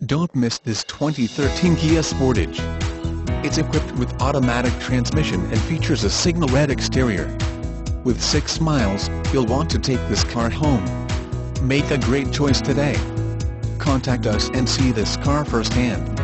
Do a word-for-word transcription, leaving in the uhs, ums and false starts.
Don't miss this twenty thirteen Kia Sportage. It's equipped with automatic transmission and features a signal red exterior. With six miles, you'll want to take this car home. Make a great choice today. Contact us and see this car firsthand.